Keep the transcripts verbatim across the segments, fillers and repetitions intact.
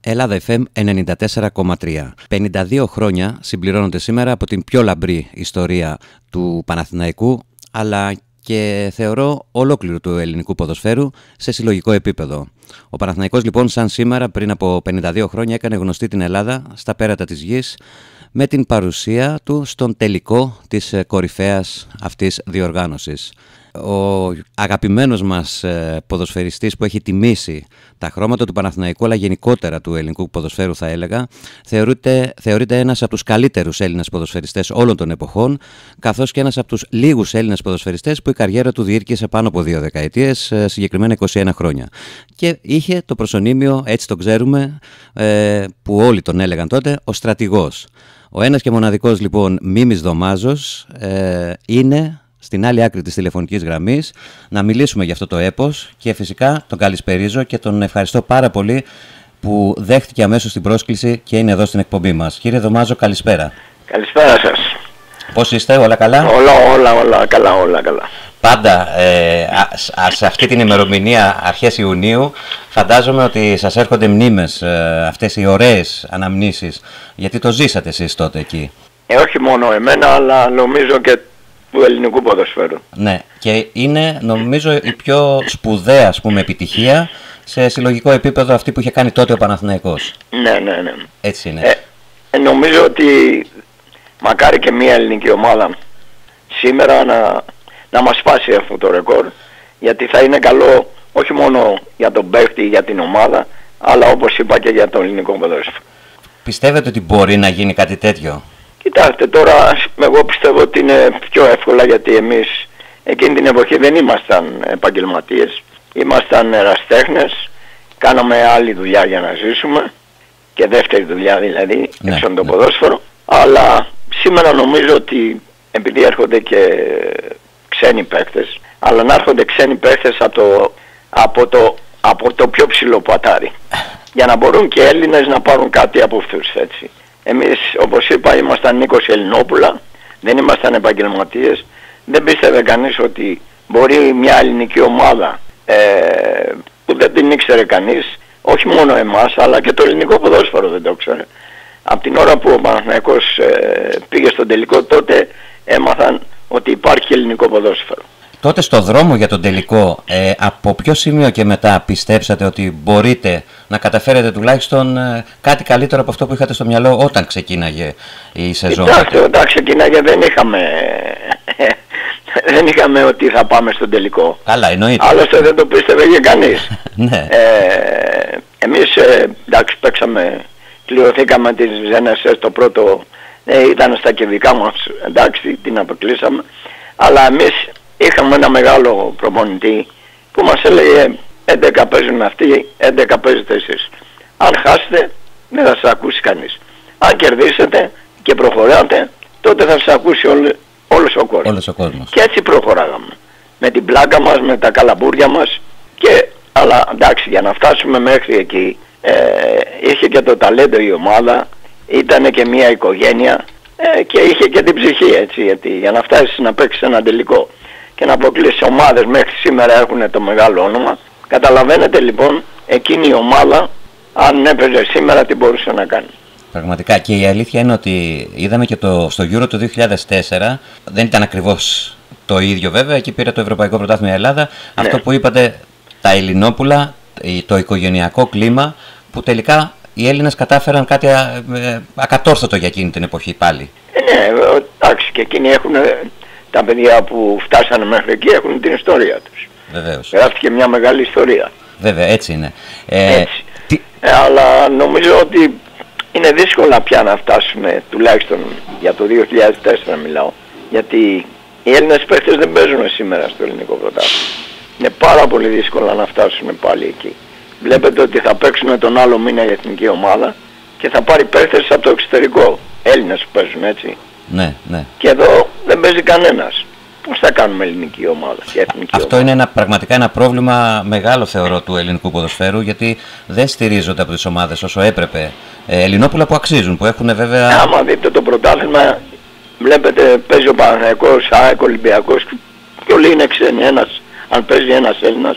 Ελλάδα εφ εμ ενενήντα τέσσερα κόμμα τρία. πενήντα δύο χρόνια συμπληρώνονται σήμερα από την πιο λαμπρή ιστορία του Παναθηναϊκού, αλλά και θεωρώ ολόκληρου του ελληνικού ποδοσφαίρου σε συλλογικό επίπεδο. Ο Παναθηναϊκός λοιπόν σαν σήμερα πριν από πενήντα δύο χρόνια έκανε γνωστή την Ελλάδα στα πέρατα της γης με την παρουσία του στον τελικό της κορυφαίας αυτής διοργάνωσης. Ο αγαπημένος μας ποδοσφαιριστής που έχει τιμήσει τα χρώματα του Παναθηναϊκού, αλλά γενικότερα του ελληνικού ποδοσφαίρου θα έλεγα, θεωρείται, θεωρείται ένας από τους καλύτερους Έλληνες ποδοσφαιριστές όλων των εποχών, καθώς και ένας από τους λίγους Έλληνες ποδοσφαιριστές που η καριέρα του διήρκησε πάνω από δύο δεκαετίες, συγκεκριμένα είκοσι ένα χρόνια. Και είχε το προσωνύμιο, έτσι το ξέρουμε, που όλοι τον έλεγαν τότε, ο στρατηγός. Ο ένας και μοναδικός λοιπόν Μίμης Δωμάζος είναι στην άλλη άκρη της τηλεφωνικής γραμμής να μιλήσουμε για αυτό το έπος και φυσικά τον καλησπερίζω και τον ευχαριστώ πάρα πολύ που δέχτηκε αμέσως την πρόσκληση και είναι εδώ στην εκπομπή μας. Κύριε Δωμάζο, καλησπέρα. Καλησπέρα σας. Πώς είστε, όλα καλά? Όλα, όλα, όλα καλά, όλα καλά. Πάντα ε, α, α, σε αυτή την ημερομηνία αρχές Ιουνίου φαντάζομαι ότι σας έρχονται μνήμες, ε, αυτές οι ωραίες αναμνήσεις, γιατί το ζήσατε εσείς τότε εκεί. Ε, όχι μόνο εμένα, αλλά νομίζω και του ελληνικού ποδοσφαίρου. Ναι, και είναι νομίζω η πιο σπουδαία, ας πούμε, επιτυχία σε συλλογικό επίπεδο αυτή που είχε κάνει τότε ο Παναθηναϊκός. Ναι, ναι, ναι. Έτσι είναι. Ε, ε, νομίζω ότι μακάρι και μια ελληνική ομάδα σήμερα να, να μας σπάσει αυτό το ρεκόρ, γιατί θα είναι καλό όχι μόνο για τον παίκτη, για την ομάδα, αλλά όπως είπα και για το ελληνικό ποδόσφαιρο. Πιστεύετε ότι μπορεί να γίνει κάτι τέτοιο? Κοιτάξτε, τώρα εγώ πιστεύω ότι είναι πιο εύκολα, γιατί εμείς εκείνη την εποχή δεν ήμασταν επαγγελματίες, ήμασταν ερασιτέχνες, κάναμε άλλη δουλειά για να ζήσουμε και δεύτερη δουλειά δηλαδή, ναι, έξω από το ναι. ποδόσφαιρο, αλλά σήμερα νομίζω ότι επειδή έρχονται και ξένοι παίκτες, αλλά να έρχονται ξένοι παίκτες από το, από το, από το πιο ψηλό πατάρι, για να μπορούν και Έλληνες να πάρουν κάτι από αυτούς, έτσι. Εμείς, όπως είπα, ήμασταν είκοσι Ελληνόπουλα, δεν ήμασταν επαγγελματίες, δεν πίστευε κανείς ότι μπορεί μια ελληνική ομάδα ε, που δεν την ήξερε κανείς, όχι μόνο εμάς αλλά και το ελληνικό ποδόσφαιρο δεν το ήξερε. Από την ώρα που ο Παναθηναϊκός ε, πήγε στον τελικό, τότε έμαθαν ότι υπάρχει ελληνικό ποδόσφαιρο. Τότε στο δρόμο για τον τελικό, ε, από ποιο σημείο και μετά πιστέψατε ότι μπορείτε να καταφέρετε τουλάχιστον ε, κάτι καλύτερο από αυτό που είχατε στο μυαλό όταν ξεκίναγε η σεζόν? Κοιτάξτε, όταν ξεκίναγε δεν είχαμε, δεν είχαμε ότι θα πάμε στον τελικό. Καλά, εννοείται. Άλλωστε δεν το πίστευε και κανείς. Ναι. ε, εμείς ε, εντάξει, παίξαμε, κληρωθήκαμε τις Ζένεσες, το πρώτο ε, ήταν στα κεντρικά μας, εντάξει, την αποκλείσαμε, αλλά εμείς είχαμε ένα μεγάλο προπονητή που μας έλεγε έντεκα παίζουν αυτοί, έντεκα παίζετε εσείς. Αν χάσετε δεν θα σας ακούσει κανείς. Αν κερδίσετε και προχωράτε, τότε θα σας ακούσει όλο, όλος ο κόσμος. Όλος ο κόσμος. Και έτσι προχωράγαμε. Με την πλάκα μας, με τα καλαμπούρια μας. Και, αλλά εντάξει, για να φτάσουμε μέχρι εκεί, ε, είχε και το ταλέντο η ομάδα, ήταν και μια οικογένεια ε, και είχε και την ψυχή, έτσι, γιατί για να φτάσεις να παίξεις ένα τελικό και να αποκλείσεις ομάδες μέχρι σήμερα έχουν το μεγάλο όνομα. Καταλαβαίνετε λοιπόν εκείνη η ομάδα αν έπαιζε σήμερα τι μπορούσε να κάνει. Πραγματικά, και η αλήθεια είναι ότι είδαμε και το, στο Euro του δύο χιλιάδες τέσσερα, δεν ήταν ακριβώς το ίδιο βέβαια, εκεί πήρε το Ευρωπαϊκό Πρωτάθλημα η Ελλάδα, ναι. Αυτό που είπατε, τα Ελληνόπουλα, το οικογενειακό κλίμα, που τελικά οι Έλληνες κατάφεραν κάτι α, ε, ακατόρθωτο για εκείνη την εποχή πάλι. Ε, ναι, εντάξει, και εκείνοι έχουν, τα παιδιά που φτάσανε μέχρι εκεί έχουν την ιστορία τους. Βεβαίως. Γράφτηκε μια μεγάλη ιστορία. Βέβαια, έτσι είναι. Ε, έτσι. Τι... Ε, αλλά νομίζω ότι είναι δύσκολα πια να φτάσουμε, τουλάχιστον για το δύο χιλιάδες τέσσερα μιλάω, γιατί οι Έλληνες παίκτες δεν παίζουν σήμερα στο ελληνικό πρωτάθλημα. Είναι πάρα πολύ δύσκολο να φτάσουμε πάλι εκεί. Βλέπετε ότι θα παίξουμε τον άλλο μήνα η εθνική ομάδα και θα πάρει παίκτες από το εξωτερικό. Έλληνες που παίζουν, έτσι. Ναι, ναι. Και εδώ δεν παίζει κανένας. Πώς θα κάνουμε ελληνική ομάδα και εθνική Αυτό ομάδα? είναι ένα, πραγματικά ένα πρόβλημα μεγάλο θεωρώ του ελληνικού ποδοσφαίρου, γιατί δεν στηρίζονται από τις ομάδες όσο έπρεπε ε, Ελληνόπουλα που αξίζουν, που έχουν βέβαια... Άμα δείτε το πρωτάθλημα, βλέπετε παίζει ο Παναθηναϊκός, ΑΕΚ, Ολυμπιακός και όλοι είναι ξένοι. Ένας, αν παίζει ένας Έλληνας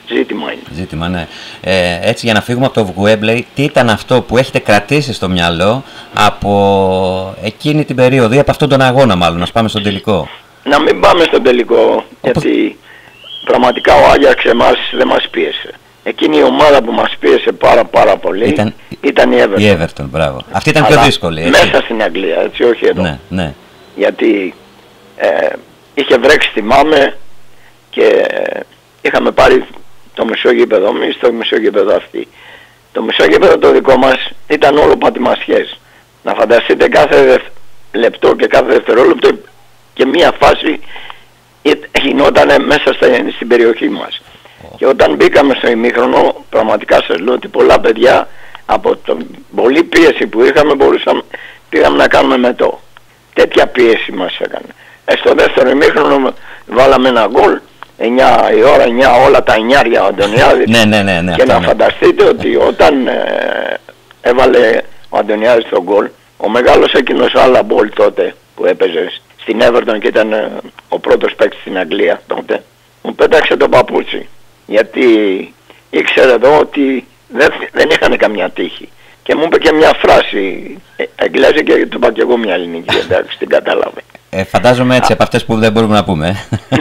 ζήτημα είναι. Ζήτημα, ναι. Ε, έτσι, για να φύγουμε από το Wembley, τι ήταν αυτό που έχετε κρατήσει στο μυαλό από εκείνη την περίοδο ή από αυτόν τον αγώνα, μάλλον, να πάμε στον τελικό? Να μην πάμε στον τελικό, Όπως... γιατί πραγματικά ο Άγιαξ εμάς δεν μας πίεσε. Εκείνη η ομάδα που μας πίεσε πάρα πάρα πολύ ήταν, ήταν η Everton. Η Everton, μπράβο. Αυτή ήταν πιο δύσκολη. Έτσι. Μέσα στην Αγγλία, έτσι, όχι εδώ. Ναι, ναι. Γιατί ε, είχε βρέξει, θυμάμαι, και είχαμε πάρει το μισό γήπεδο εμείς, το μισό γήπεδο αυτή. Το μισό γήπεδο το δικό μας ήταν όλο πατημασιές. Να φανταστείτε κάθε λεπτό και κάθε δευτερόλεπτο και μία φάση γινόταν μέσα στην περιοχή μας. Και όταν μπήκαμε στο ημίχρονο, πραγματικά σας λέω ότι πολλά παιδιά από την πολλή πίεση που είχαμε μπορούσαμε, πήγαμε να κάνουμε μετό. Τέτοια πίεση μας έκανε. Ε, στο δεύτερο ημίχρονο βάλαμε ένα γκολ, εννιά η ώρα, εννιά όλα τα εννιάρια ο Αντωνιάδης. ναι, ναι, ναι, ναι, και να ναι. φανταστείτε ότι όταν ε, έβαλε ο Αντωνιάδης τον γκολ, ο μεγάλος εκείνος άλλα μπολ τότε που έπαιζε στην Everton και ήταν ε, ο πρώτος παίκτης στην Αγγλία τότε, μου πέταξε το παπούτσι. Γιατί ήξερε εδώ ότι δεν, δεν είχαν καμιά τύχη. Και μου είπε και μια φράση εγγλέζικη και του είπα και εγώ μια ελληνική, εντάξει, την κατάλαβε. Ε, φαντάζομαι έτσι, από αυτές που δεν μπορούμε να πούμε.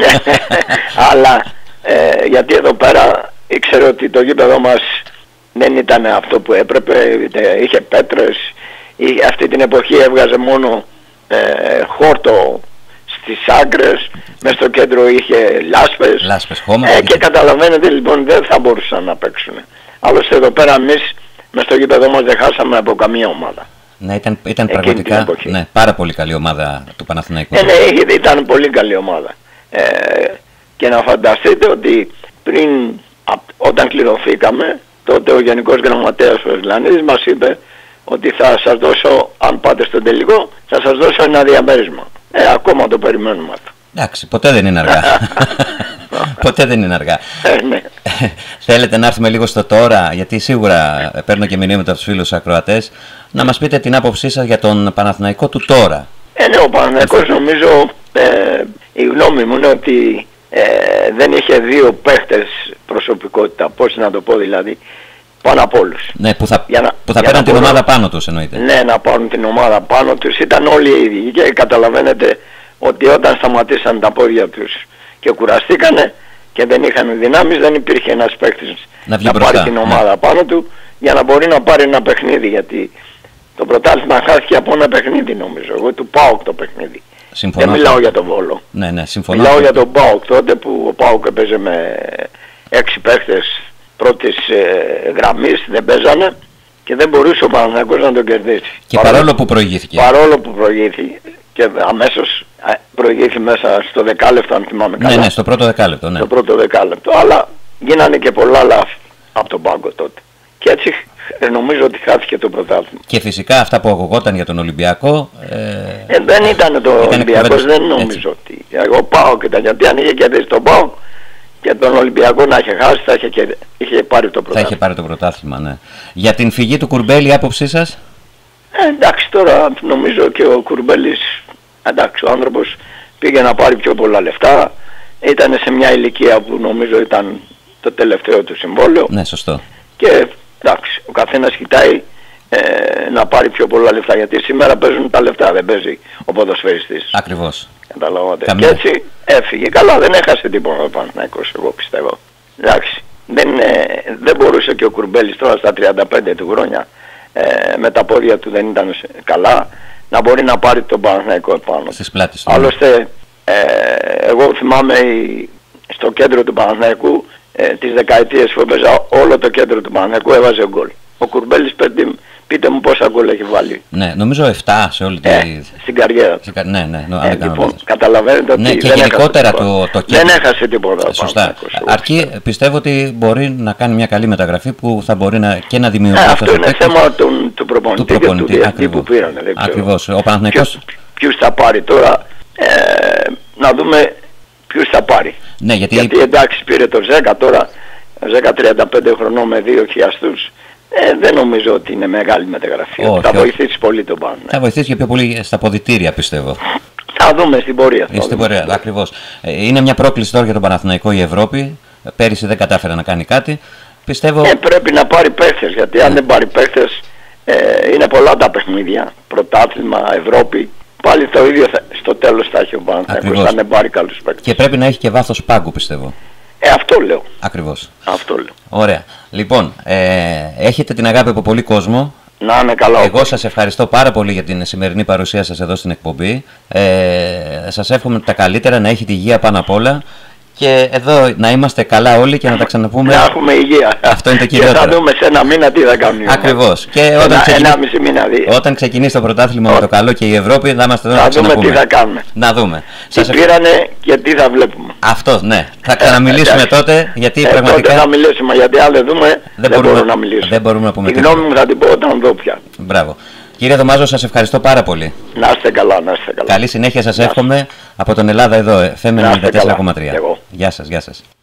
Αλλά ε, γιατί εδώ πέρα ήξερε ότι το γήπεδο μας δεν ήταν αυτό που έπρεπε, είχε πέτρες, είχε, αυτή την εποχή έβγαζε μόνο ε, χόρτο στις άκρες, μες στο κέντρο είχε λάσπες, λάσπες χώμα, ε, και καταλαβαίνετε λοιπόν δεν θα μπορούσαν να παίξουν. Άλλωστε εδώ πέρα εμείς μες στο γήπεδο μας δεν χάσαμε από καμία ομάδα. Ναι, ήταν, ήταν πραγματικά ναι, πάρα πολύ καλή ομάδα του Παναθηναϊκού. Ε, ναι, ήταν πολύ καλή ομάδα. Ε, και να φανταστείτε ότι πριν, α, όταν κληρωθήκαμε, τότε ο Γενικός Γραμματέας ο Εσλανίδης μας είπε ότι θα σας δώσω, αν πάτε στο τελικό, θα σας δώσω ένα διαμέρισμα. Ε, ακόμα το περιμένουμε αυτό. Εντάξει, ποτέ δεν είναι αργά. Ποτέ δεν είναι αργά. Ε, ναι. Θέλετε να έρθουμε λίγο στο τώρα, γιατί σίγουρα παίρνω και μηνύματα από τους φίλους ακροατές, να μας πείτε την άποψή σας για τον Παναθηναϊκό του τώρα. Ε, ναι, ο Παναθηναϊκός νομίζω, ε, η γνώμη μου είναι ότι ε, δεν είχε δύο παίχτες προσωπικότητα, πώς να το πω δηλαδή, πάνω από όλους. Ναι, που θα, να, που θα πέραν την μπορώ... ομάδα πάνω τους εννοείται. Ναι, να πάρουν την ομάδα πάνω τους, ήταν όλοι οι ίδιοι και καταλαβαίνετε ότι όταν σταματήσαν τα πόδια τους και κουραστήκανε και δεν είχαν δυνάμεις, δεν υπήρχε ένας παίκτης να, να πάρει την ομάδα ναι. πάνω του για να μπορεί να πάρει ένα παιχνίδι, γιατί το πρωτάθλημα χάθηκε από ένα παιχνίδι νομίζω, εγώ του ΠΑΟΚ το παιχνίδι. Συμφωνώ. Δεν μιλάω για τον Βόλο. Ναι, ναι, συμφωνώ. Μιλάω για τον ΠΑΟΚ τότε που ο ΠΑΟΚ έπαιζε με έξι παίκτες πρώτης ε, γραμμής, δεν παίζανε και δεν μπορούσε ο Παναθηναϊκός να τον κερδίσει. Και παρόλο, παρόλο που προηγήθηκε. Παρόλο που προηγήθηκε και αμέσως προηγήθηκε μέσα στο δεκάλεπτο, αν θυμάμαι καλά. Ναι, ναι, στο πρώτο δεκάλεπτο, ναι. Στο πρώτο δεκάλεπτο, αλλά γίνανε και πολλά λάθη από τον πάγκο τότε. Και έτσι νομίζω ότι χάθηκε το πρωτάθλημα. Και φυσικά αυτά που ακουγόταν για τον Ολυμπιακό... Ε, ε, δεν ήταν το Ολυμπιακός, δεν νομίζω έτσι. Ότι... Εγώ πάω και τα γιατί αν είχε κερδίσει τον ΠΑΟΚ και τον Ολυμπιακό να είχε χάσει, θα είχε, και... είχε πάρει το πρωτάθλημα. Θα είχε πάρει το πρωτάθλημα, ναι. Για την φυγή του Κουρμπέλη, η άποψή σας? Ε, εντάξει, τώρα νομίζω και ο Κουρμπέλης, εντάξει, ο άνθρωπος πήγε να πάρει πιο πολλά λεφτά. Ήταν σε μια ηλικία που νομίζω ήταν το τελευταίο του συμβόλαιο. Ναι, σωστό. Και εντάξει, ο καθένας κοιτάει ε, να πάρει πιο πολλά λεφτά, γιατί σήμερα παίζουν τα λεφτά, δεν παίζει ο ποδοσφαιριστής. Ακριβώς. Καταλαβαίνετε. Και έτσι έφυγε. Καλά, δεν έχασε τίποτα ο Παναθηναϊκός, εγώ πιστεύω. Εντάξει, δεν, ε, δεν μπορούσε και ο Κουρμπέλης τώρα στα τριάντα πέντε του χρόνια, ε, με τα πόδια του δεν ήταν καλά, να μπορεί να πάρει τον Παναθηναϊκό επάνω. Στις πλάτες του. Άλλωστε, ε, εγώ θυμάμαι στο κέντρο του Παναθηναϊκού, ε, τις δεκαετίες που έπαιζα, όλο το κέντρο του Παναθηναϊκού έβαζε γκολ. Ο Κουρμπέλης, πείτε, πείτε μου πόσα γκολ έχει βάλει. Ναι, νομίζω επτά σε όλη τη... Ε, στην καριέρα του. Ναι, ναι, ναι, ε, λοιπόν, καταλαβαίνετε ότι ναι, και δεν γενικότερα έχασε το, το κέντρο. Δεν έχασε τίποτα. Σωστά. Αρκεί, πιστεύω ότι μπορεί να κάνει μια καλή μεταγραφή που θα μπορεί να, και να δημιουργήσει... Ε, αυτό είναι θέμα του, του προπονητή, του προπονητή και του διεθνή που πήραν. Ακριβώς. Ο Παναθηναϊκός... Ποιους θα πάρει τώρα, ε, να δούμε ποιους θα πάρει. Ναι, γιατί... γιατί εντάξει πήρε το Ζέκα τώρα, Ζέκα τριάντα πέντε χρονών με δύο χιλιαστούς. Ε, δεν νομίζω ότι είναι μεγάλη μεταγραφή. Όχι, θα όχι. βοηθήσει πολύ τον Παν. Θα βοηθήσει και πιο πολύ στα ποδητήρια, πιστεύω. Θα δούμε στην πορεία. Στην πορεία, ακριβώς. Είναι μια πρόκληση τώρα για τον Παναθηναϊκό η Ευρώπη. πέρυσι δεν κατάφερε να κάνει κάτι. Πιστεύω... Ε, πρέπει να πάρει παίχτες, γιατί αν δεν πάρει παίχτες ε, είναι πολλά τα παιχνίδια. Πρωτάθλημα, Ευρώπη. Πάλι το ίδιο θα, στο τέλος θα έχει ο Παναθηναϊκός, αν δεν πάρει καλούς παίκτες. Και πρέπει να έχει και βάθος πάγκου, πιστεύω. Ε, αυτό λέω. Ακριβώς. Αυτό λέω. Ωραία. Λοιπόν, ε, έχετε την αγάπη από πολύ κόσμο. Να είναι καλά. Εγώ σας ευχαριστώ πάρα πολύ για την σημερινή παρουσία σας εδώ στην εκπομπή. Ε, σας εύχομαι τα καλύτερα, να έχετε υγεία πάνω απ' όλα. Και εδώ να είμαστε καλά όλοι και να τα ξαναπούμε. Να έχουμε υγεία. Αυτό είναι το κυριότερο. Και θα δούμε σε ένα μήνα τι θα κάνουμε. Ακριβώς. Και όταν, ένα, ξεκινήσει... ένα μισή μήνα δύο. Όταν ξεκινήσει το πρωτάθλημα Ό... με το καλό και η Ευρώπη, θα είμαστε εδώ θα να ξαναπούμε. δούμε τι θα κάνουμε. Να δούμε. Τι σας πήρανε και τι θα βλέπουμε. Αυτό, ναι. Θα ξαναμιλήσουμε ε, τότε, γιατί ε, πραγματικά... Τότε θα μιλήσουμε, γιατί αν δεν δούμε, δεν, δεν μπορούμε, μπορούμε να μιλήσουμε. Δεν μπορούμε να πούμε η γνώμη μου θα την πω όταν δω πια. Μπράβο. Κύριε Δωμάζο, σας ευχαριστώ πάρα πολύ. Να είστε καλά, να είστε καλά. Καλή συνέχεια σας εύχομαι από τον Ελλάδα εδώ, εφ εμ ενενήντα τέσσερα κόμμα τρία. Γεια σας, γεια σας.